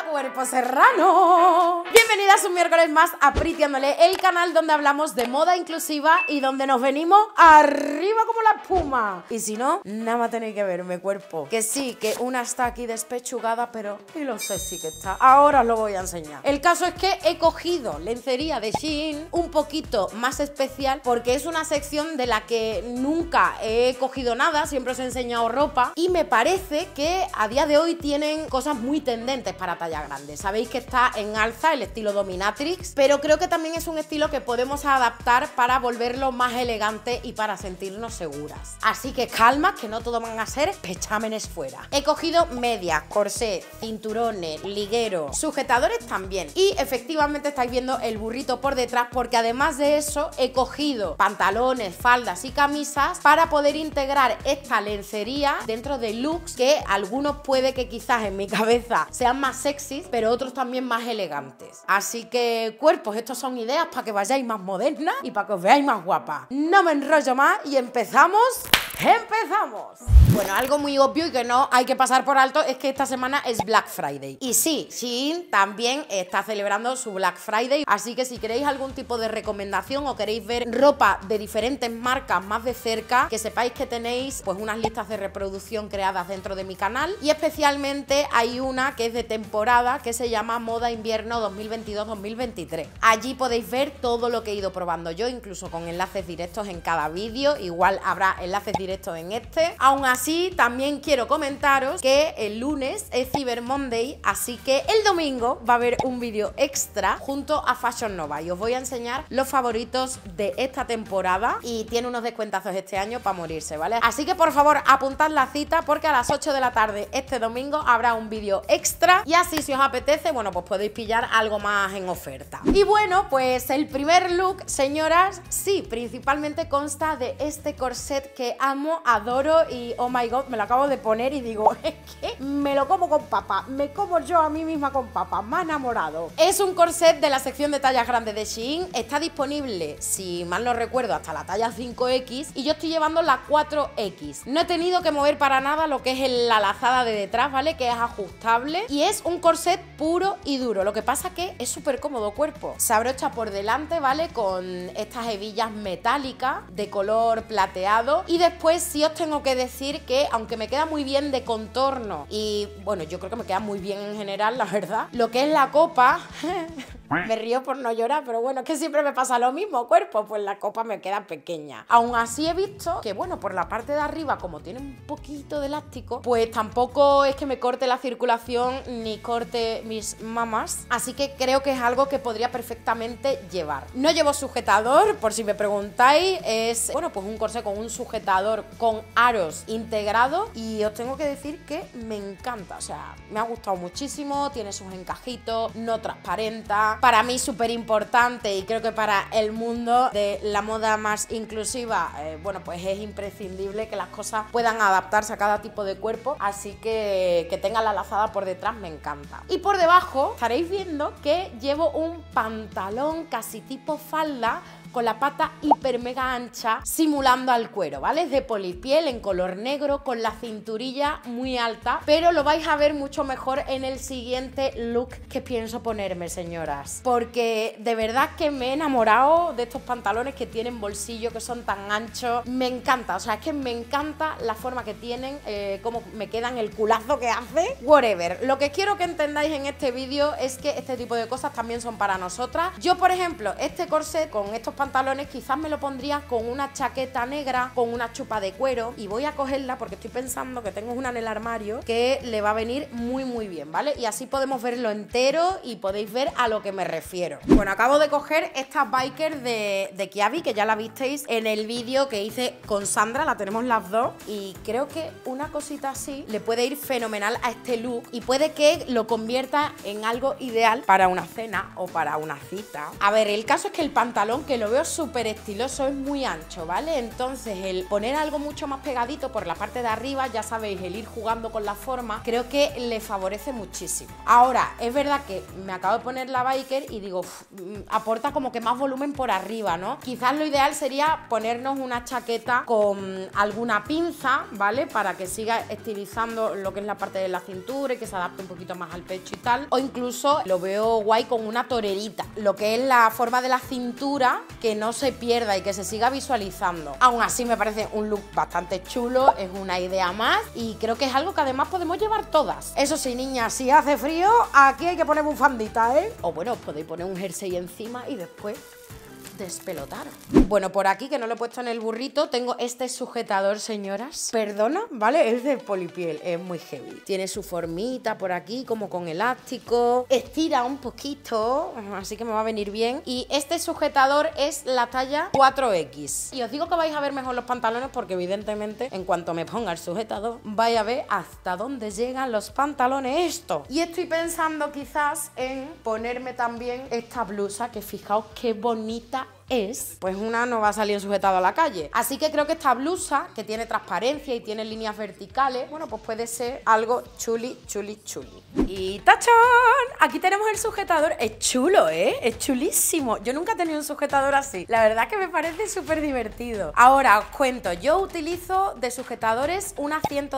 Hola, cuerpo serrano. Bienvenidas un miércoles más a Pritiándole, el canal donde hablamos de moda inclusiva y donde nos venimos arriba como la espuma. Y si no, nada más tenéis que verme, cuerpo. Que sí, que una está aquí despechugada, pero y lo sé sí que está. Ahora os lo voy a enseñar. El caso es que he cogido lencería de Shein un poquito más especial porque es una sección de la que nunca he cogido nada, siempre os he enseñado ropa y me parece que a día de hoy tienen cosas muy tendentes para talla grande. Sabéis que está en alza el estilo dominatrix, pero creo que también es un estilo que podemos adaptar para volverlo más elegante y para sentirnos seguras. Así que calma, que no todo van a ser pechámenes fuera. He cogido medias, corsé, cinturones, ligueros, sujetadores también. Y efectivamente estáis viendo el burrito por detrás porque además de eso he cogido pantalones, faldas y camisas para poder integrar esta lencería dentro de looks que algunos puede que quizás en mi cabeza sean más sexys, pero otros también más elegantes. Así que, cuerpos, estos son ideas para que vayáis más modernas y para que os veáis más guapas. No me enrollo más y empezamos. ¡Empezamos! Bueno, algo muy obvio y que no hay que pasar por alto es que esta semana es Black Friday. Y sí, Shein también está celebrando su Black Friday, así que si queréis algún tipo de recomendación o queréis ver ropa de diferentes marcas más de cerca, que sepáis que tenéis pues unas listas de reproducción creadas dentro de mi canal y especialmente hay una que es de temporada que se llama Moda Invierno 2022-2023. Allí podéis ver todo lo que he ido probando yo, incluso con enlaces directos en cada vídeo, igual habrá enlaces directos en este. Aún así, también quiero comentaros que el lunes es Cyber Monday, así que el domingo va a haber un vídeo extra junto a Fashion Nova y os voy a enseñar los favoritos de esta temporada y tiene unos descuentazos este año para morirse, ¿vale? Así que por favor apuntad la cita porque a las 8 de la tarde este domingo habrá un vídeo extra y así si os apetece, bueno, pues podéis pillar algo más en oferta. Y bueno, pues el primer look, señoras, sí, principalmente consta de este corset que amo, adoro y oh my god, me lo acabo de poner y digo, es que me lo como con papa, me como yo a mí misma con papa, me ha enamorado. Es un corset de la sección de tallas grandes de Shein, está disponible, si mal no recuerdo, hasta la talla 5X y yo estoy llevando la 4X. No he tenido que mover para nada lo que es la lazada de detrás, ¿vale? Que es ajustable y es un corset puro y duro, lo que pasa que es súper cómodo, cuerpo. Se abrocha por delante, ¿vale? Con estas hebillas metálicas de color plateado y después sí os tengo que decir que aunque me queda muy bien de contorno y bueno, yo creo que me queda muy bien en general, la verdad, lo que es la copa me río por no llorar, pero bueno, es que siempre me pasa lo mismo, cuerpo, pues la copa me queda pequeña. Aún así he visto que bueno, por la parte de arriba, como tiene un poquito de elástico, pues tampoco es que me corte la circulación ni corte mis mamas, así que creo que es algo que podría perfectamente llevar. No llevo sujetador, por si me preguntáis, es bueno, pues un corsé con un sujetador con aros integrado y os tengo que decir que me encanta, o sea, me ha gustado muchísimo, tiene sus encajitos, no transparenta. Para mí súper importante y creo que para el mundo de la moda más inclusiva, bueno, pues es imprescindible que las cosas puedan adaptarse a cada tipo de cuerpo, así que tenga la lazada por detrás me encanta. Y por debajo estaréis viendo que llevo un pantalón casi tipo falda con la pata hiper mega ancha simulando al cuero, ¿vale? Es de polipiel en color negro con la cinturilla muy alta, pero lo vais a ver mucho mejor en el siguiente look que pienso ponerme, señoras, porque de verdad que me he enamorado de estos pantalones que tienen bolsillo, que son tan anchos, me encanta, o sea, es que me encanta la forma que tienen, cómo me quedan, el culazo que hace, whatever. Lo que quiero que entendáis en este vídeo es que este tipo de cosas también son para nosotras. Yo, por ejemplo, este corset con estos pantalones quizás me lo pondría con una chaqueta negra, con una chupa de cuero y voy a cogerla porque estoy pensando que tengo una en el armario que le va a venir muy muy bien, ¿vale? Y así podemos verlo entero y podéis ver a lo que me refiero. Bueno, acabo de coger esta biker de Kiabi, que ya la visteis en el vídeo que hice con Sandra, la tenemos las dos y creo que una cosita así le puede ir fenomenal a este look y puede que lo convierta en algo ideal para una cena o para una cita. A ver, el caso es que el pantalón, que lo veo súper estiloso, es muy ancho, ¿vale? Entonces el poner algo mucho más pegadito por la parte de arriba, ya sabéis, el ir jugando con la forma, creo que le favorece muchísimo. Ahora, es verdad que me acabo de poner la biker y digo, aporta como que más volumen por arriba, ¿no? Quizás lo ideal sería ponernos una chaqueta con alguna pinza, ¿vale? Para que siga estilizando lo que es la parte de la cintura y que se adapte un poquito más al pecho y tal. O incluso lo veo guay con una torerita, lo que es la forma de la cintura, que no se pierda y que se siga visualizando. Aún así me parece un look bastante chulo, es una idea más y creo que es algo que además podemos llevar todas. Eso sí, niñas, si hace frío, aquí hay que poner bufandita, ¿eh? O bueno, os podéis poner un jersey encima y después despelotar. Bueno, por aquí, que no lo he puesto en el burrito, tengo este sujetador, señoras. Perdona, ¿vale? Es de polipiel, es muy heavy. Tiene su formita por aquí, como con elástico. Estira un poquito, así que me va a venir bien. Y este sujetador es la talla 4X. Y os digo que vais a ver mejor los pantalones porque evidentemente, en cuanto me ponga el sujetador, vais a ver hasta dónde llegan los pantalones esto. Y estoy pensando quizás en ponerme también esta blusa, que fijaos qué bonita es. Pues una no va a salir sujetada a la calle. Así que creo que esta blusa, que tiene transparencia y tiene líneas verticales, bueno, pues puede ser algo chuli, chuli, chuli. Y ¡tachán! Aquí tenemos el sujetador. Es chulo, ¿eh? Es chulísimo. Yo nunca he tenido un sujetador así. La verdad que me parece súper divertido. Ahora os cuento, yo utilizo de sujetadores una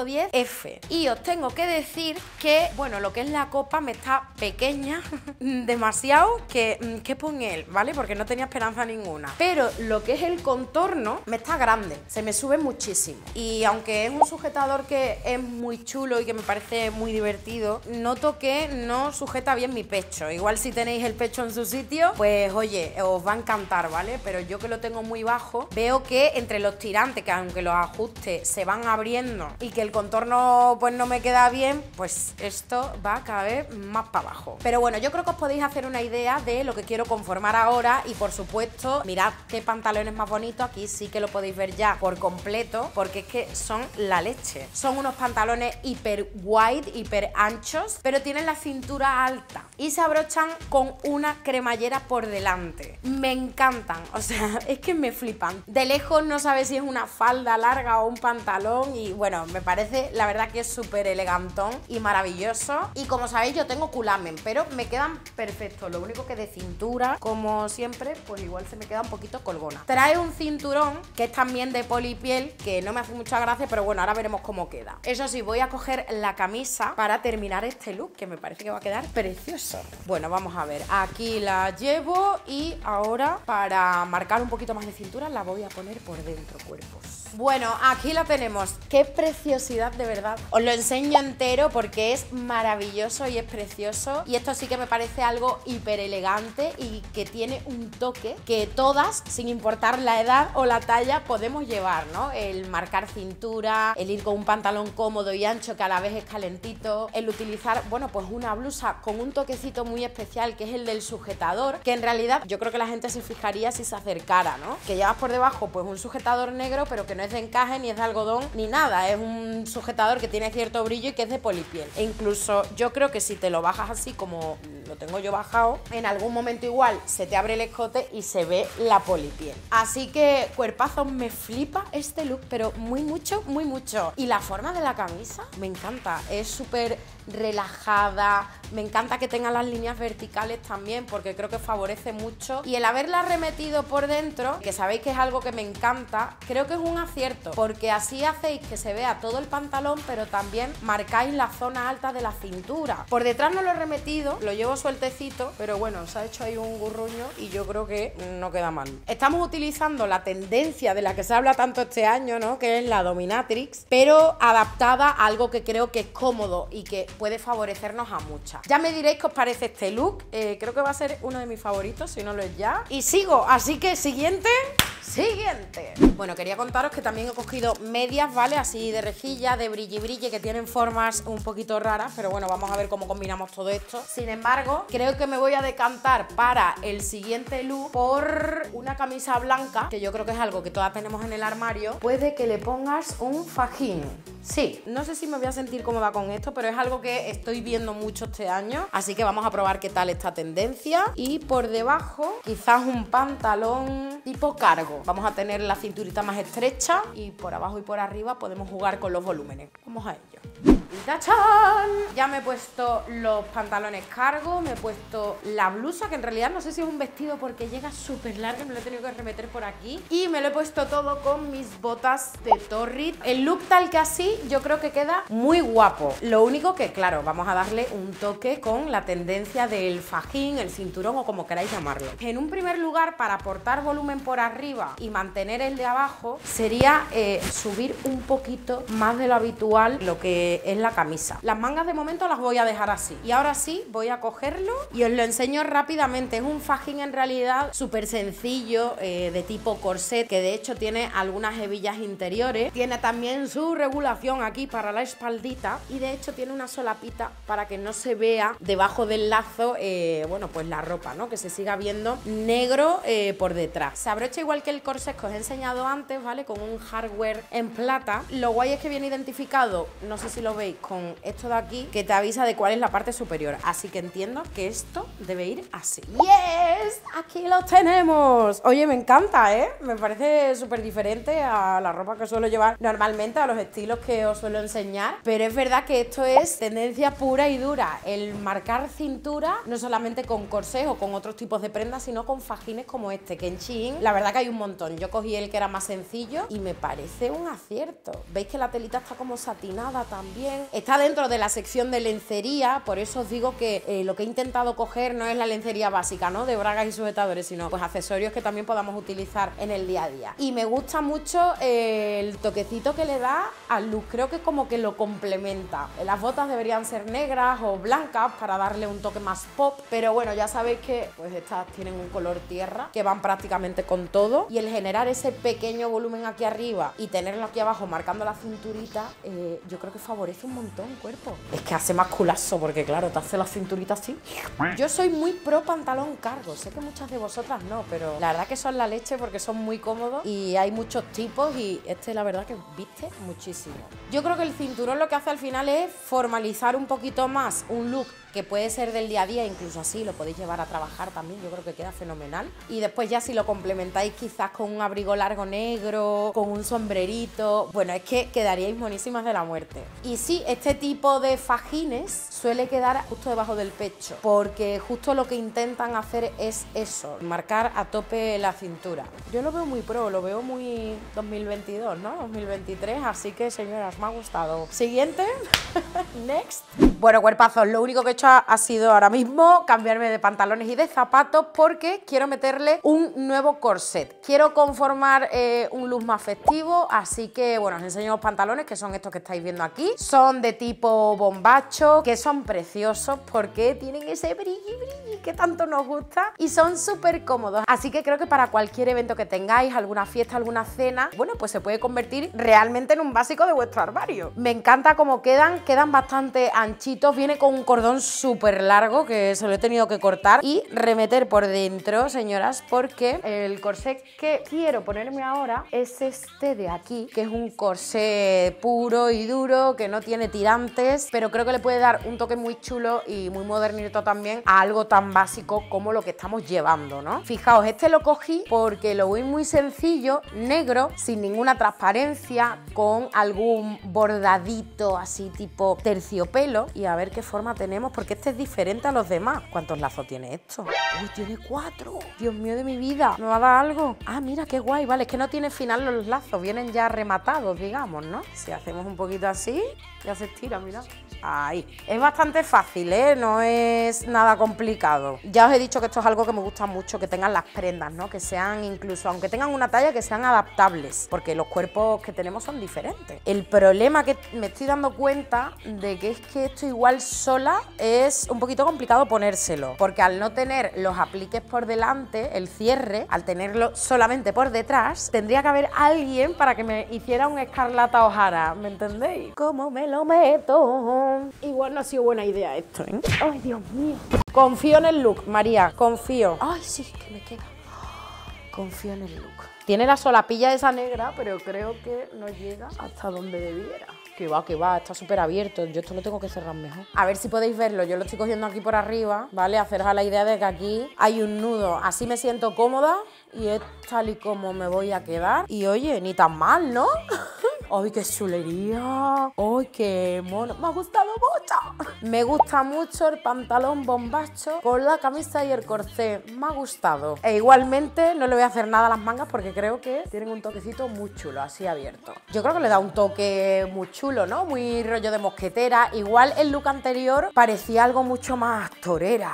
110F. Y os tengo que decir que, bueno, lo que es la copa me está pequeña, demasiado, que pon él, ¿vale? Porque no tenía esperanza ninguna. Pero lo que es el contorno me está grande, se me sube muchísimo. Y aunque es un sujetador que es muy chulo y que me parece muy divertido, noto que no sujeta bien mi pecho. Igual si tenéis el pecho en su sitio, pues oye, os va a encantar, ¿vale? Pero yo que lo tengo muy bajo, veo que entre los tirantes, que aunque los ajuste se van abriendo y que el contorno pues no me queda bien, pues esto va cada vez más para abajo. Pero bueno, yo creo que os podéis hacer una idea de lo que quiero conformar ahora y por supuesto, mirad qué pantalones más bonitos. Aquí sí que lo podéis ver ya por completo porque es que son la leche. Son unos pantalones hiper wide, hiper anchos, pero tienen la cintura alta y se abrochan con una cremallera por delante. Me encantan, o sea, es que me flipan. De lejos no sabes si es una falda larga o un pantalón y bueno, me parece la verdad que es súper elegantón y maravilloso. Y como sabéis, yo tengo culamen, pero me quedan perfectos. Lo único que de cintura, como siempre, pues igual se me queda un poquito colgona. Trae un cinturón que es también de polipiel, que no me hace mucha gracia, pero bueno, ahora veremos cómo queda. Eso sí, voy a coger la camisa para terminar este look, que me parece que va a quedar precioso. Bueno, vamos a ver, aquí la llevo y ahora para marcar un poquito más de cintura la voy a poner por dentro, cuerpos. Bueno, aquí la tenemos. Qué preciosidad, de verdad. Os lo enseño entero porque es maravilloso y es precioso. Y esto sí que me parece algo hiper elegante y que tiene un toque que todas, sin importar la edad o la talla, podemos llevar, ¿no? El marcar cintura, el ir con un pantalón cómodo y ancho que a la vez es calentito, el utilizar, bueno, pues una blusa con un toquecito muy especial que es el del sujetador, que en realidad yo creo que la gente se fijaría si se acercara, ¿no? Que llevas por debajo pues un sujetador negro, pero que no es de encaje, ni es de algodón, ni nada. Es un sujetador que tiene cierto brillo y que es de polipiel. E incluso yo creo que si te lo bajas así como lo tengo yo bajado, en algún momento igual se te abre el escote y se ve la polipiel. Así que cuerpazo, me flipa este look, pero muy mucho, muy mucho. Y la forma de la camisa me encanta. Es súper relajada, me encanta que tenga las líneas verticales también porque creo que favorece mucho, y el haberla remetido por dentro, que sabéis que es algo que me encanta, creo que es un acierto porque así hacéis que se vea todo el pantalón pero también marcáis la zona alta de la cintura. Por detrás no lo he remetido, lo llevo sueltecito, pero bueno, se ha hecho ahí un gurruño y yo creo que no queda mal. Estamos utilizando la tendencia de la que se habla tanto este año, ¿no? Que es la dominatrix, pero adaptada a algo que creo que es cómodo y que puede favorecernos a muchas. Ya me diréis qué os parece este look, creo que va a ser uno de mis favoritos, si no lo es ya. Y sigo, así que siguiente. Bueno, quería contaros que también he cogido medias, ¿vale? Así de rejilla, de brilli, que tienen formas un poquito raras, pero bueno, vamos a ver cómo combinamos todo esto. Sin embargo, creo que me voy a decantar para el siguiente look por una camisa blanca, que yo creo que es algo que todas tenemos en el armario. Puede que le pongas un fajín. Sí, no sé si me voy a sentir cómoda con esto, pero es algo que estoy viendo mucho este año, así que vamos a probar qué tal esta tendencia. Y por debajo, quizás un pantalón tipo cargo. Vamos a tener la cinturita más estrecha y por abajo y por arriba podemos jugar con los volúmenes. Vamos a ello. Y ¡tachán! Ya me he puesto los pantalones cargo, me he puesto la blusa, que en realidad no sé si es un vestido porque llega súper larga, me lo he tenido que remeter por aquí. Y me lo he puesto todo con mis botas de Torrid. El look tal que así yo creo que queda muy guapo. Lo único que, claro, vamos a darle un toque con la tendencia del fajín, el cinturón o como queráis llamarlo. En un primer lugar, para aportar volumen por arriba y mantener el de abajo, sería subir un poquito más de lo habitual lo que es la camisa. Las mangas de momento las voy a dejar así. Y ahora sí, voy a cogerlo y os lo enseño rápidamente. Es un fajín en realidad súper sencillo, de tipo corset, que de hecho tiene algunas hebillas interiores. Tiene también su regulación aquí para la espaldita y de hecho tiene una solapita para que no se vea debajo del lazo, bueno, pues la ropa, ¿no? Que se siga viendo negro por detrás. Se abrocha igual que el corset que os he enseñado antes, ¿vale? Con un hardware en plata. Lo guay es que viene identificado, no sé si lo veis, con esto de aquí, que te avisa de cuál es la parte superior. Así que entiendo que esto debe ir así. ¡Yes! Aquí lo tenemos. Oye, me encanta, ¿eh? Me parece súper diferente a la ropa que suelo llevar normalmente, a los estilos que os suelo enseñar. Pero es verdad que esto es tendencia pura y dura. El marcar cintura, no solamente con corsés o con otros tipos de prendas, sino con fajines como este, que en Shein, la verdad que hay un montón. Yo cogí el que era más sencillo y me parece un acierto. ¿Veis que la telita está como satinada también? Está dentro de la sección de lencería, por eso os digo que lo que he intentado coger no es la lencería básica, ¿no? De bragas y sujetadores, sino pues accesorios que también podamos utilizar en el día a día. Y me gusta mucho el toquecito que le da al look, creo que como que lo complementa. Las botas deberían ser negras o blancas para darle un toque más pop, pero bueno, ya sabéis que pues estas tienen un color tierra, que van prácticamente con todo, y el generar ese pequeño volumen aquí arriba y tenerlo aquí abajo marcando la cinturita, yo creo que favorece un montón el cuerpo. Es que hace más culazo porque claro, te hace la cinturita así. Yo soy muy pro pantalón cargo, sé que muchas de vosotras no, pero la verdad que son la leche porque son muy cómodos y hay muchos tipos y este la verdad que viste muchísimo. Yo creo que el cinturón lo que hace al final es formalizar un poquito más un look que puede ser del día a día, incluso así lo podéis llevar a trabajar también, yo creo que queda fenomenal. Y después ya si lo complementáis quizás con un abrigo largo negro, con un sombrerito, bueno, es que quedaríais monísimas de la muerte. Y sí, este tipo de fajines suele quedar justo debajo del pecho, porque justo lo que intentan hacer es eso, marcar a tope la cintura. Yo lo veo muy pro, lo veo muy 2022, ¿no? 2023, así que señoras, me ha gustado. Siguiente. Next. Bueno, cuerpazos, lo único que he hecho ha sido ahora mismo cambiarme de pantalones y de zapatos porque quiero meterle un nuevo corset. Quiero conformar un look más festivo, así que bueno, os enseño los pantalones, que son estos que estáis viendo aquí. Son de tipo bombacho, que son preciosos porque tienen ese brilli que tanto nos gusta y son súper cómodos. Así que creo que para cualquier evento que tengáis, alguna fiesta, alguna cena, bueno, pues se puede convertir realmente en un básico de vuestro armario. Me encanta cómo quedan bastante anchitos, viene con un cordón súper largo que se lo he tenido que cortar y remeter por dentro, señoras, porque el corsé que quiero ponerme ahora es este de aquí, que es un corsé puro y duro, que no tiene tirantes, pero creo que le puede dar un toque muy chulo y muy modernito también a algo tan básico como lo que estamos llevando, ¿no? Fijaos, este lo cogí porque lo voy muy sencillo, negro, sin ninguna transparencia, con algún bordadito así tipo terciopelo, y a ver qué forma tenemos, porque este es diferente a los demás. ¿Cuántos lazos tiene esto? ¡Uy, tiene 4! Dios mío de mi vida, ¿me va a dar algo? Ah, mira, qué guay, vale, es que no tiene final los lazos, vienen ya rematados, digamos, ¿no? Si hacemos un poquito así, ya se estira, mira. Ahí. Es bastante fácil, ¿eh? No es nada complicado. Ya os he dicho que esto es algo que me gusta mucho, que tengan las prendas, ¿no? Que sean incluso, aunque tengan una talla, que sean adaptables, porque los cuerpos que tenemos son diferentes. El problema que me estoy dando cuenta de que es que esto igual sola es un poquito complicado ponérselo, porque al no tener los apliques por delante, el cierre, al tenerlo solamente por detrás, tendría que haber alguien para que me hiciera un Escarlata O'Hara, ¿me entendéis? ¿Cómo me lo meto? Igual no ha sido buena idea esto, ¿eh? ¡Ay, Dios mío! Confío en el look, María, confío. ¡Ay, sí, que me queda! Confío en el look. Tiene la solapilla esa negra, pero creo que no llega hasta donde debiera. Que va, está súper abierto. Yo esto lo tengo que cerrar mejor. A ver si podéis verlo. Yo lo estoy cogiendo aquí por arriba, ¿vale? Haceros a la idea de que aquí hay un nudo. Así me siento cómoda y es tal y como me voy a quedar. Y oye, ni tan mal, ¿no? ¡Ay, qué chulería! ¡Ay, qué mono! Me ha gustado mucho. Me gusta mucho el pantalón bombacho con la camisa y el corsé. Me ha gustado. E igualmente no le voy a hacer nada a las mangas porque creo que tienen un toquecito muy chulo, así abierto. Yo creo que le da un toque muy chulo, ¿no? Muy rollo de mosquetera. Igual el look anterior parecía algo mucho más torera,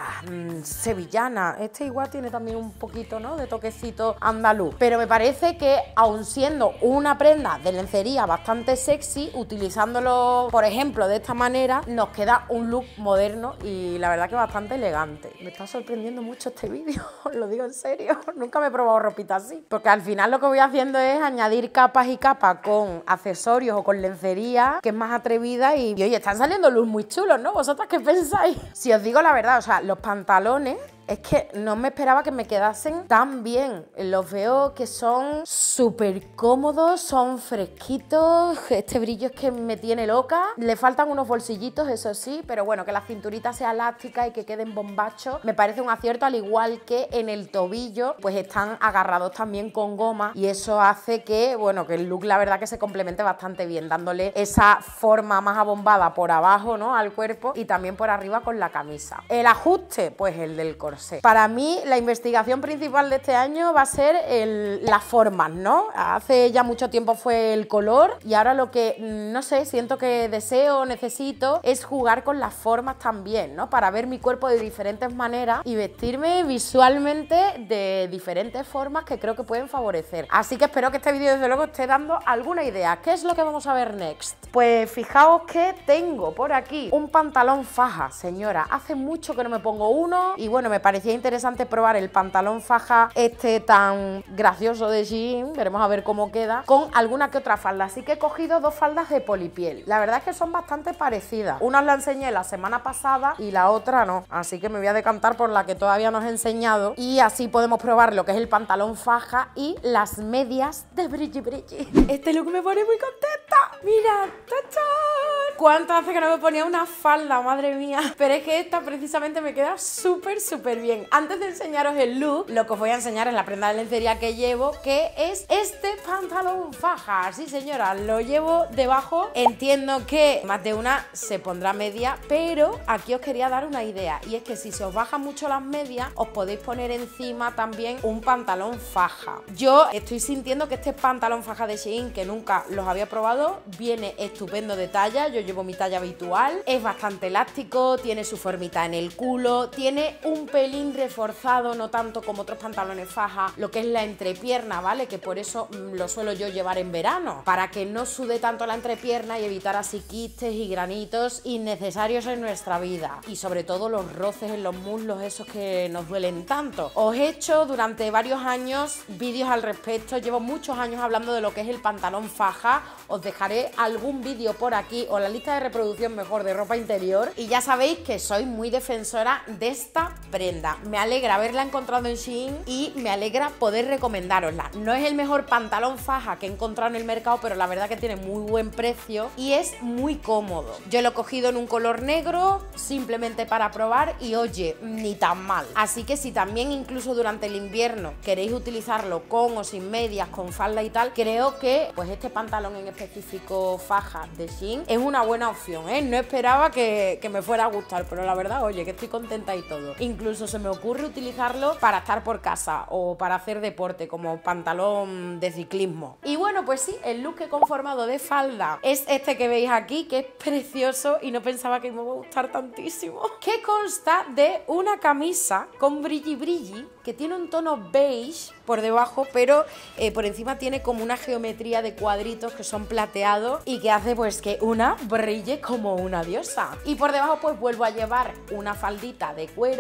sevillana. Este igual tiene también un poquito, ¿no? De toquecito andaluz. Pero me parece que, aun siendo una prenda de lencería bastante sexy, utilizándolo, por ejemplo, de esta manera, nos queda un look moderno y la verdad que bastante elegante. Me está sorprendiendo mucho este vídeo, os lo digo en serio. Nunca me he probado ropita así. Porque al final lo que voy haciendo es añadir capas y capas con accesorios o con lencería, que es más atrevida y oye, están saliendo looks muy chulos, ¿no? ¿Vosotras qué pensáis? Si os digo la verdad, o sea, los pantalones es que no me esperaba que me quedasen tan bien. Los veo que son súper cómodos, son fresquitos. Este brillo es que me tiene loca. Le faltan unos bolsillitos, eso sí, pero bueno, que la cinturita sea elástica y que queden bombachos me parece un acierto, al igual que en el tobillo, pues están agarrados también con goma y eso hace que, bueno, que el look la verdad que se complemente bastante bien, dándole esa forma más abombada por abajo, ¿no? Al cuerpo y también por arriba con la camisa. El ajuste, pues el del corsé. Para mí, la investigación principal de este año va a ser las formas, ¿no? Hace ya mucho tiempo fue el color y ahora lo que, no sé, siento que deseo, necesito, es jugar con las formas también, ¿no? Para ver mi cuerpo de diferentes maneras y vestirme visualmente de diferentes formas que creo que pueden favorecer. Así que espero que este vídeo desde luego esté dando alguna idea. ¿Qué es lo que vamos a ver next? Pues fijaos que tengo por aquí un pantalón faja, señora. Hace mucho que no me pongo uno y bueno, me parecía interesante probar el pantalón faja este tan gracioso de Shein, veremos a ver cómo queda, con alguna que otra falda. Así que he cogido dos faldas de polipiel. La verdad es que son bastante parecidas. Una os la enseñé la semana pasada y la otra no. Así que me voy a decantar por la que todavía no os he enseñado y así podemos probar lo que es el pantalón faja y las medias de brilli brilli. Este look me pone muy contenta. Mira, ¡tachán! ¿Cuánto hace que no me ponía una falda? Madre mía. Pero es que esta precisamente me queda súper bien. Antes de enseñaros el look, lo que os voy a enseñar es la prenda de lencería que llevo, que es este pantalón faja. Sí, señora, lo llevo debajo. Entiendo que más de una se pondrá media, pero aquí os quería dar una idea, y es que si se os bajan mucho las medias, os podéis poner encima también un pantalón faja. Yo estoy sintiendo que este pantalón faja de Shein, que nunca los había probado, viene estupendo de talla. Yo llevo mi talla habitual, es bastante elástico, tiene su formita en el culo, tiene un pelín reforzado, no tanto como otros pantalones faja, lo que es la entrepierna, ¿vale? Que por eso lo suelo yo llevar en verano, para que no sude tanto la entrepierna y evitar así quistes y granitos innecesarios en nuestra vida. Y sobre todo los roces en los muslos, esos que nos duelen tanto. Os he hecho durante varios años vídeos al respecto, llevo muchos años hablando de lo que es el pantalón faja. Os dejaré algún vídeo por aquí, o la lista de reproducción mejor, de ropa interior, y ya sabéis que soy muy defensora de esta prenda. Me alegra haberla encontrado en Shein y me alegra poder recomendárosla. No es el mejor pantalón faja que he encontrado en el mercado, pero la verdad que tiene muy buen precio y es muy cómodo. Yo lo he cogido en un color negro simplemente para probar y oye, ni tan mal. Así que si también incluso durante el invierno queréis utilizarlo con o sin medias, con falda y tal, creo que pues este pantalón en específico faja de Shein es una buena opción, ¿eh? No esperaba que me fuera a gustar, pero la verdad, oye, que estoy contenta y todo. Incluso se me ocurre utilizarlo para estar por casa o para hacer deporte, como pantalón de ciclismo. Y bueno, pues sí, el look que he conformado de falda es este que veis aquí, que es precioso y no pensaba que me iba a gustar tantísimo. Que consta de una camisa con brilli brilli, que tiene un tono beige por debajo, pero por encima tiene como una geometría de cuadritos que son plateados y que hace pues que una brille como una diosa. Y por debajo pues vuelvo a llevar una faldita de cuero. Sí que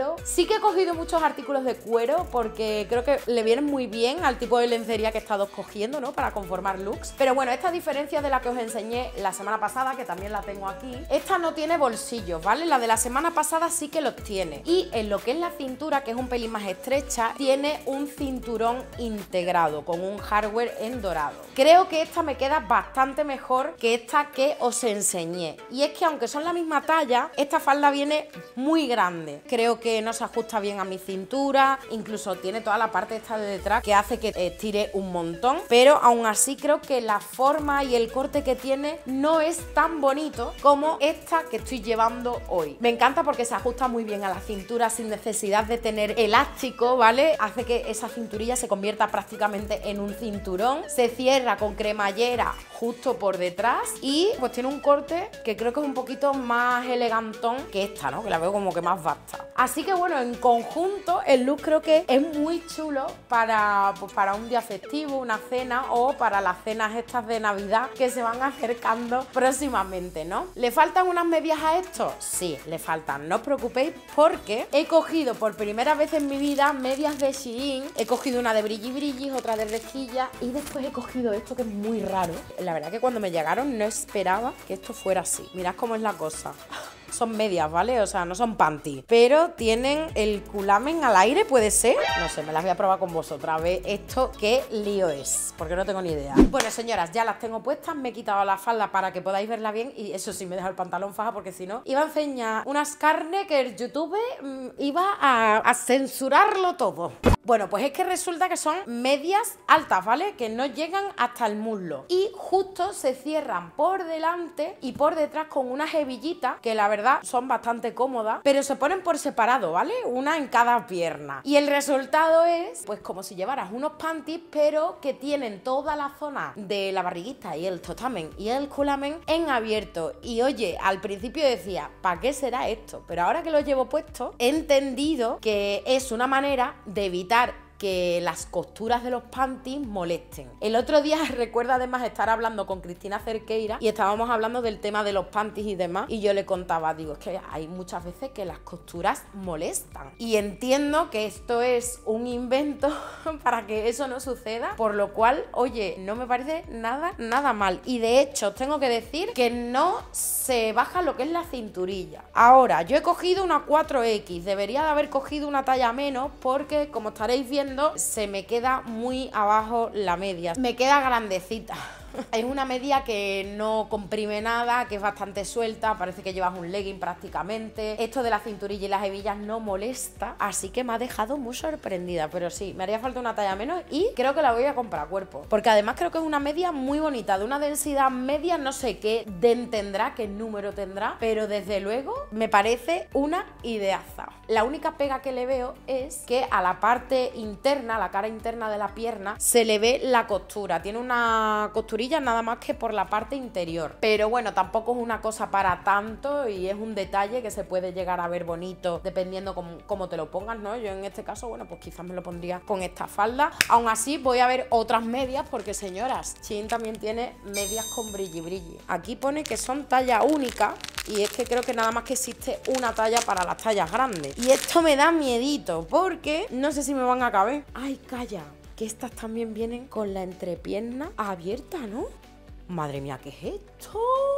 que he cogido muchos artículos de cuero porque creo que le vienen muy bien al tipo de lencería que he estado escogiendo, ¿no? Para conformar looks. Pero bueno, esta diferencia de la que os enseñé la semana pasada, que también la tengo aquí, esta no tiene bolsillos, ¿vale? La de la semana pasada sí que los tiene. Y en lo que es la cintura, que es un pelín más estrecha, tiene un cinturón integrado con un hardware en dorado. Creo que esta me queda bastante mejor que esta que os enseñé. Y es que aunque son la misma talla, esta falda viene muy grande. Creo que no se ajusta bien a mi cintura, incluso tiene toda la parte esta de detrás que hace que estire un montón, pero aún así creo que la forma y el corte que tiene no es tan bonito como esta que estoy llevando hoy. Me encanta porque se ajusta muy bien a la cintura sin necesidad de tener elástico, ¿vale? Hace que esa cinturilla se convierta prácticamente en un cinturón, se cierra con cremallera justo por detrás y pues tiene un corte que creo que es un poquito más elegantón que esta, ¿no? Que la veo como que más vasta. Así que bueno, en conjunto el look creo que es muy chulo para, pues, para un día festivo, una cena o para las cenas estas de Navidad que se van acercando próximamente, ¿no? ¿Le faltan unas medias a esto? Sí, le faltan, no os preocupéis porque he cogido por primera vez en mi vida medias de Shein, he cogido una de brilli brillis, otra de rejilla y después he cogido esto que es muy raro. La verdad que cuando me llegaron no esperaba que esto fuera así. Mirad cómo es la cosa. Son medias, ¿vale? O sea, no son panty, pero tienen el culamen al aire, ¿puede ser? No sé, me las voy a probar con vosotras. A ver esto qué lío es, porque no tengo ni idea. Bueno, señoras, ya las tengo puestas, me he quitado la falda para que podáis verla bien y eso sí, me he dejado el pantalón faja porque si no, iba a enseñar unas carnes que el YouTube iba a censurarlo todo. Bueno, pues es que resulta que son medias altas, ¿vale? Que no llegan hasta el muslo y justo se cierran por delante y por detrás con unas hebillitas que la verdad son bastante cómodas, pero se ponen por separado, ¿vale? Una en cada pierna. Y el resultado es, pues como si llevaras unos panties, pero que tienen toda la zona de la barriguita y el totamen y el culamen en abierto. Y oye, al principio decía, ¿para qué será esto? Pero ahora que lo llevo puesto, he entendido que es una manera de evitar que las costuras de los panties molesten. El otro día recuerdo además estar hablando con Cristina Cerqueira y estábamos hablando del tema de los panties y demás y yo le contaba, digo, es que hay muchas veces que las costuras molestan y entiendo que esto es un invento para que eso no suceda, por lo cual, oye, no me parece nada mal y de hecho os tengo que decir que no se baja lo que es la cinturilla. Ahora, yo he cogido una 4X, debería de haber cogido una talla menos porque como estaréis viendo se me queda muy abajo la media, me queda grandecita. Es una media que no comprime nada, que es bastante suelta, parece que llevas un legging prácticamente. Esto de la cinturilla y las hebillas no molesta, así que me ha dejado muy sorprendida. Pero sí, me haría falta una talla menos y creo que la voy a comprar a cuerpo. Porque además creo que es una media muy bonita, de una densidad media, no sé qué den tendrá, qué número tendrá, pero desde luego me parece una ideaza. La única pega que le veo es que a la parte interna, a la cara interna de la pierna, se le ve la costura. Tiene una costurilla nada más que por la parte interior, pero bueno, tampoco es una cosa para tanto y es un detalle que se puede llegar a ver bonito dependiendo cómo te lo pongas, ¿no? Yo en este caso, bueno, pues quizás me lo pondría con esta falda. Aún así voy a ver otras medias porque, señoras, Shein también tiene medias con brilli brilli. Aquí pone que son talla única y es que creo que nada más que existe una talla para las tallas grandes y esto me da miedito porque no sé si me van a caber. Ay, calla, que estas también vienen con la entrepierna abierta, ¿no? Madre mía, ¿qué es esto?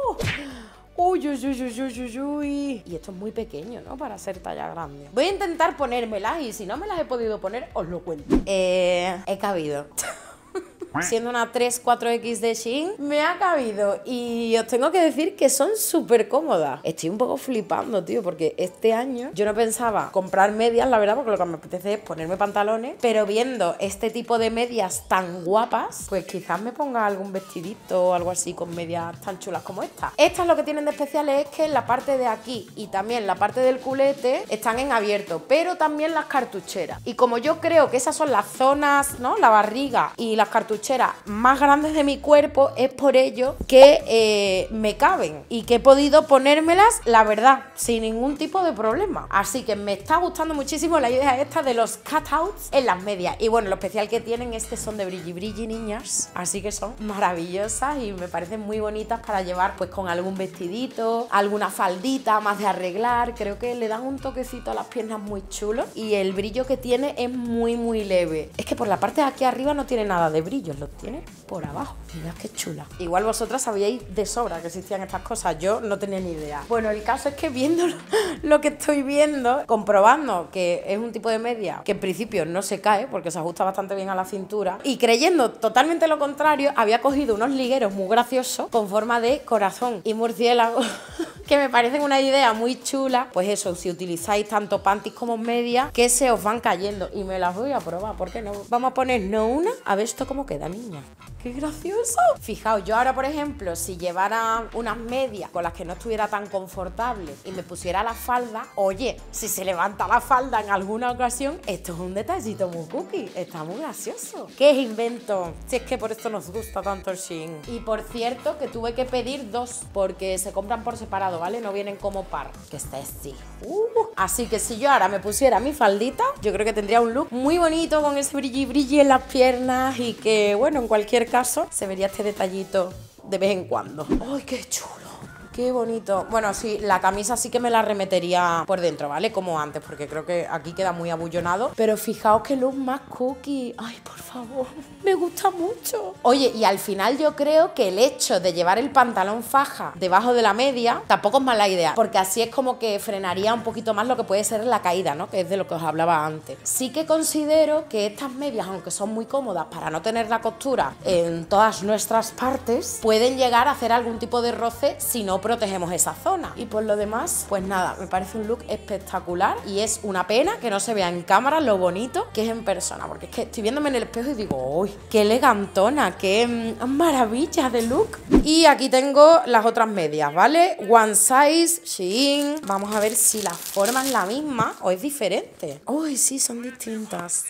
Uy, uy, uy, uy, uy, uy. Y esto es muy pequeño, ¿no? Para ser talla grande. Voy a intentar ponérmelas y si no me las he podido poner, os lo cuento. He cabido. Siendo una 3-4X de Shein, me ha cabido y os tengo que decir que son súper cómodas. Estoy un poco flipando, tío, porque este año yo no pensaba comprar medias, la verdad, porque lo que me apetece es ponerme pantalones, pero viendo este tipo de medias tan guapas, pues quizás me ponga algún vestidito o algo así con medias tan chulas como esta. Estas lo que tienen de especial es que la parte de aquí y también la parte del culete están en abierto, pero también las cartucheras. Y como yo creo que esas son las zonas, ¿no? La barriga y las cartucheras cartucheras más grandes de mi cuerpo, es por ello que me caben y que he podido ponérmelas, la verdad, sin ningún tipo de problema. Así que me está gustando muchísimo la idea esta de los cutouts en las medias. Y bueno, lo especial que tienen es que son de brilli brilli, niñas, así que son maravillosas y me parecen muy bonitas para llevar pues con algún vestidito, alguna faldita más de arreglar. Creo que le dan un toquecito a las piernas muy chulo y el brillo que tiene es muy leve. Es que por la parte de aquí arriba no tiene nada de brillo, lo tiene por abajo. Mirad qué chula. Igual vosotras sabíais de sobra que existían estas cosas, yo no tenía ni idea. Bueno, el caso es que viendo lo que estoy viendo, comprobando que es un tipo de media que en principio no se cae porque se ajusta bastante bien a la cintura, y creyendo totalmente lo contrario, había cogido unos ligueros muy graciosos con forma de corazón y murciélago que me parecen una idea muy chula. Pues eso, si utilizáis tanto panties como medias, que se os van cayendo, y me las voy a probar, ¿por qué no? Vamos a ponernos una, a ver esto cómo queda, niña. ¡Qué gracioso! Fijaos, yo ahora, por ejemplo, si llevara unas medias con las que no estuviera tan confortable y me pusiera la falda, oye, si se levanta la falda en alguna ocasión, esto es un detallito muy cookie, está muy gracioso. ¿Qué es invento? Si es que por esto nos gusta tanto el Shein. Y por cierto, que tuve que pedir dos, porque se compran por separado, ¿vale? No vienen como par, que está así. Así que si yo ahora me pusiera mi faldita, yo creo que tendría un look muy bonito con ese brilli brilli en las piernas y que, bueno, en cualquier caso se vería este detallito de vez en cuando. ¡Ay, qué chulo! Qué bonito. Bueno, sí, la camisa sí que me la remetería por dentro, ¿vale? Como antes, porque creo que aquí queda muy abullonado. Pero fijaos qué look más cookie. Ay, por favor, me gusta mucho. Oye, y al final yo creo que el hecho de llevar el pantalón faja debajo de la media tampoco es mala idea, porque así es como que frenaría un poquito más lo que puede ser la caída, ¿no? Que es de lo que os hablaba antes. Sí que considero que estas medias, aunque son muy cómodas para no tener la costura en todas nuestras partes, pueden llegar a hacer algún tipo de roce si no protegemos esa zona. Y por lo demás, pues nada, me parece un look espectacular y es una pena que no se vea en cámara lo bonito que es en persona, porque es que estoy viéndome en el espejo y digo, uy, qué elegantona, qué maravilla de look. Y aquí tengo las otras medias, ¿vale? One size, Shein. Vamos a ver si la forma es la misma o es diferente. Uy, sí, son distintas.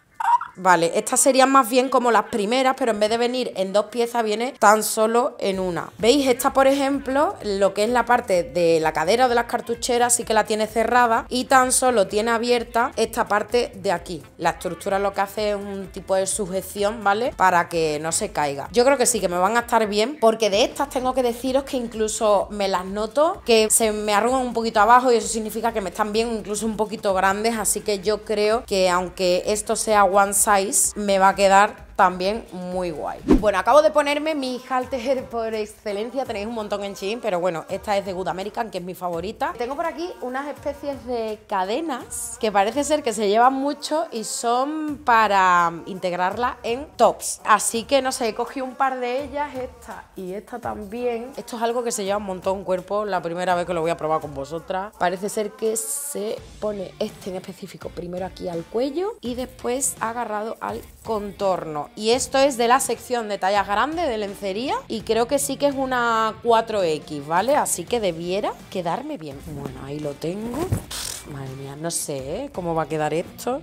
Vale, estas serían más bien como las primeras, pero en vez de venir en dos piezas viene tan solo en una. ¿Veis? Esta, por ejemplo, lo que es la parte de la cadera o de las cartucheras sí que la tiene cerrada y tan solo tiene abierta esta parte de aquí. La estructura lo que hace es un tipo de sujeción, ¿vale? Para que no se caiga. Yo creo que sí, que me van a estar bien, porque de estas tengo que deciros que incluso me las noto que se me arrugan un poquito abajo y eso significa que me están bien, incluso un poquito grandes, así que yo creo que aunque esto sea one size, me va a quedar también muy guay. Bueno, acabo de ponerme mi halter por excelencia, tenéis un montón en Shein, pero bueno, esta es de Good American, que es mi favorita. Tengo por aquí unas especies de cadenas que parece ser que se llevan mucho y son para integrarla en tops. Así que no sé, he cogido un par de ellas, esta y esta también. Esto es algo que se lleva un montón cuerpo, la primera vez que lo voy a probar con vosotras. Parece ser que se pone este en específico primero aquí al cuello y después agarrado al contorno. Y esto es de la sección de tallas grandes de lencería y creo que sí que es una 4X, ¿vale? Así que debiera quedarme bien. Bueno, ahí lo tengo. Madre mía, no sé, cómo va a quedar esto.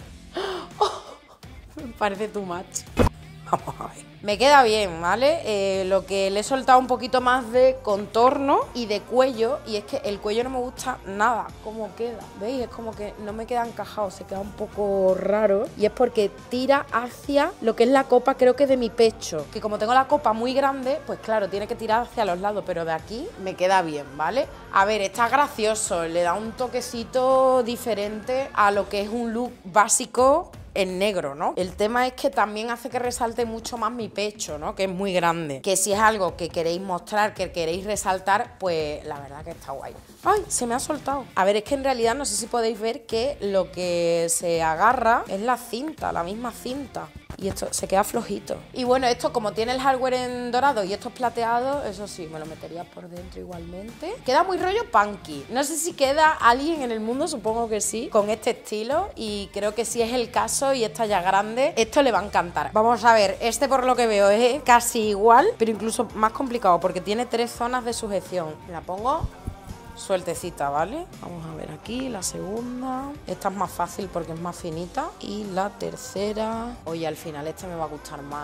Oh, me parece too much. Vamos a ver. Me queda bien, ¿vale? Lo que le he soltado un poquito más de contorno y de cuello, y es que el cuello no me gusta nada cómo queda, ¿veis? Es como que no me queda encajado, se queda un poco raro, y es porque tira hacia lo que es la copa, creo que de mi pecho, que como tengo la copa muy grande, pues claro, tiene que tirar hacia los lados, pero de aquí me queda bien, ¿vale? A ver, está gracioso, le da un toquecito diferente a lo que es un look básico en negro, ¿no? El tema es que también hace que resalte mucho más mi pecho, ¿no? Que es muy grande. Que si es algo que queréis mostrar, que queréis resaltar, pues la verdad que está guay. ¡Ay! Se me ha soltado. A ver, es que en realidad no sé si podéis ver que lo que se agarra es la cinta, la misma cinta. Y esto se queda flojito. Y bueno, esto como tiene el hardware en dorado y esto es plateado, eso sí, me lo metería por dentro igualmente. Queda muy rollo punky. No sé si queda alguien en el mundo, supongo que sí, con este estilo. Y creo que si es el caso y esta ya grande, esto le va a encantar. Vamos a ver, este por lo que veo es casi igual, pero incluso más complicado porque tiene 3 zonas de sujeción. La pongo sueltecita, ¿vale? Vamos a ver aquí la segunda. Esta es más fácil porque es más finita. Y la tercera. Oye, al final este me va a gustar más, ¿eh?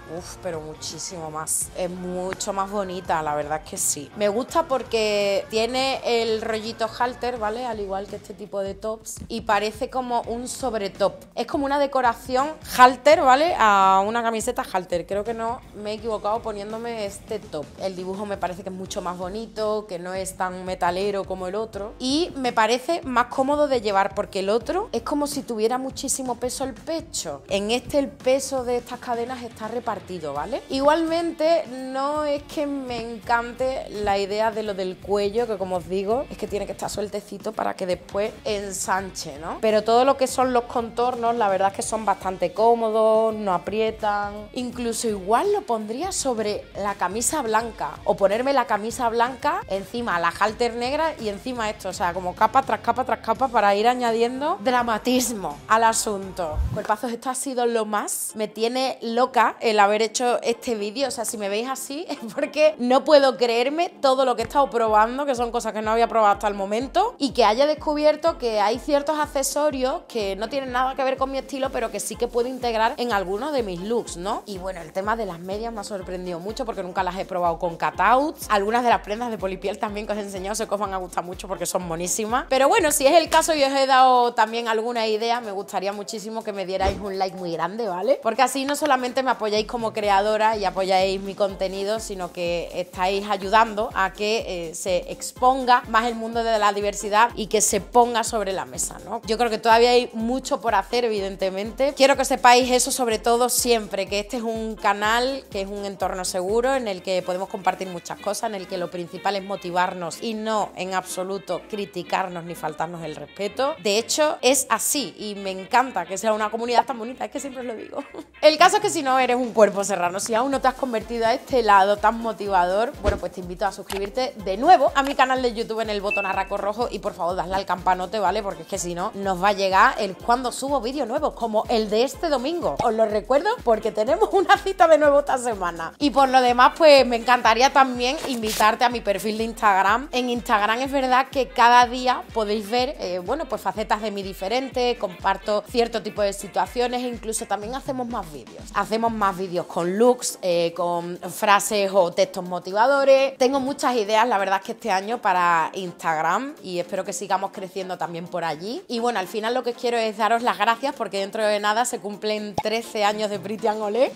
pero muchísimo más. Es mucho más bonita, la verdad es que sí. Me gusta porque tiene el rollito halter, ¿vale? Al igual que este tipo de tops. Y parece como un sobretop. Es como una decoración halter, ¿vale? A una camiseta halter. Creo que no me he equivocado poniéndome este top. El dibujo me parece que es mucho más bonito, que no es tan metalero como el otro. Y me parece más cómodo de llevar porque el otro es como si tuviera muchísimo peso el pecho. En este el peso de estas cadenas está repartido, ¿vale? Igualmente no es que me encante la idea de lo del cuello, que como os digo, es que tiene que estar sueltecito para que después ensanche, ¿no? Pero todo lo que son los contornos, la verdad es que son bastante cómodos, no aprietan. Incluso igual lo pondría sobre la camisa blanca o ponerme la camisa blanca encima la halter negra y encima esto, o sea, como capa tras capa tras capa para ir añadiendo dramatismo al asunto. Cuerpazos, esto ha sido lo más. Me tiene loca el haber hecho este vídeo, o sea, si me veis así es porque no puedo creerme todo lo que he estado probando, que son cosas que no había probado hasta el momento, y que haya descubierto que hay ciertos accesorios que no tienen nada que ver con mi estilo, pero que sí que puedo integrar en algunos de mis looks, ¿no? Y bueno, el tema de las medias me ha sorprendido mucho porque nunca las he probado con cutouts. Algunas de las prendas de polipiel también que os he enseñado sé que os van a gustar mucho porque son monísimas. Pero bueno, si es el caso y os he dado también alguna idea, me gustaría muchísimo que me dierais un like muy grande, ¿vale? Porque así no solamente me apoyáis como creadora y apoyáis mi contenido, sino que estáis ayudando a que se exponga más el mundo de la diversidad y que se ponga sobre la mesa, ¿no? Yo creo que todavía hay mucho por hacer, evidentemente. Quiero que sepáis eso sobre todo siempre, que este es un canal, que es un entorno seguro en el que podemos compartir muchas cosas, en el que lo principal es motivarnos y no en absoluto criticarnos ni faltarnos el respeto. De hecho, es así y me encanta que sea una comunidad tan bonita, es que siempre os lo digo. El caso es que si no eres un cuerpo serrano, si aún no te has convertido a este lado tan motivador, bueno, pues te invito a suscribirte de nuevo a mi canal de YouTube en el botón arraco rojo y por favor dadle al campanote, ¿vale? Porque es que si no, nos va a llegar el cuando subo vídeos nuevos, como el de este domingo. Os lo recuerdo porque tenemos una cita de nuevo esta semana. Y por lo demás, pues me encantaría también invitarte a mi perfil de Instagram. En Instagram es verdad que cada día podéis ver, bueno, pues facetas de mí diferentes, comparto cierto tipo de situaciones e incluso también hacemos más vídeos. Hacemos más vídeos con looks, con frases o textos motivadores. Tengo muchas ideas, la verdad es que este año para Instagram y espero que sigamos creciendo también por allí. Y bueno, al final lo que quiero es daros las gracias porque dentro de nada se cumplen 13 años de Pretty and Olé.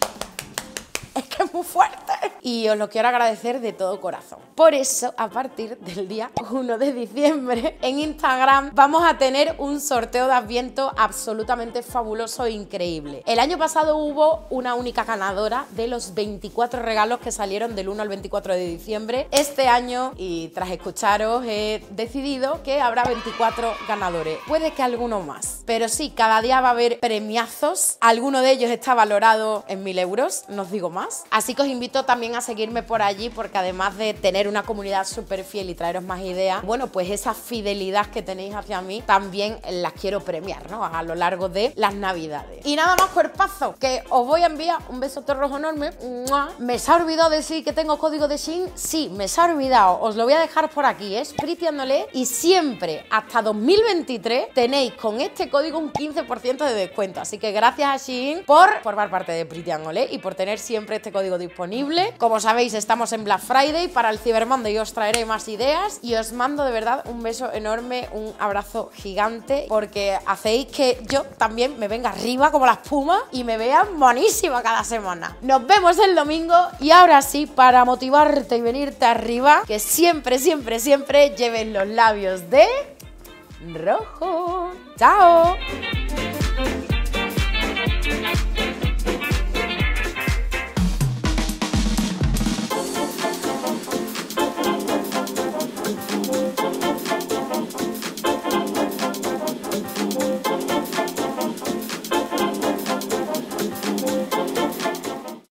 Es que es muy fuerte. Y os lo quiero agradecer de todo corazón. Por eso, a partir del día 1 de diciembre, en Instagram vamos a tener un sorteo de Adviento absolutamente fabuloso e increíble. El año pasado hubo una única ganadora de los 24 regalos que salieron del 1 al 24 de diciembre. Este año, y tras escucharos, he decidido que habrá 24 ganadores. Puede que alguno más. Pero sí, cada día va a haber premiazos. Alguno de ellos está valorado en 1000 euros, no os digo más. Así que os invito también a seguirme por allí porque además de tener una comunidad súper fiel y traeros más ideas, bueno, pues esa fidelidad que tenéis hacia mí también las quiero premiar, ¿no? A lo largo de las navidades. Y nada más, cuerpazo, que os voy a enviar un besote rojo enorme. ¡Mua! ¿Me se ha olvidado decir que tengo código de Shein? Sí, me se ha olvidado. Os lo voy a dejar por aquí, es Pretty and Olé y siempre hasta 2023 tenéis con este código un 15% de descuento. Así que gracias a Shein por formar parte de Pretty and Olé y por tener siempre este código disponible. Como sabéis, estamos en Black Friday. Para el Cyber Monday os traeré más ideas y os mando de verdad un beso enorme, un abrazo gigante, porque hacéis que yo también me venga arriba como la espuma y me vea monísima cada semana. Nos vemos el domingo y ahora sí, para motivarte y venirte arriba, que siempre, siempre, siempre lleves los labios de rojo. ¡Chao!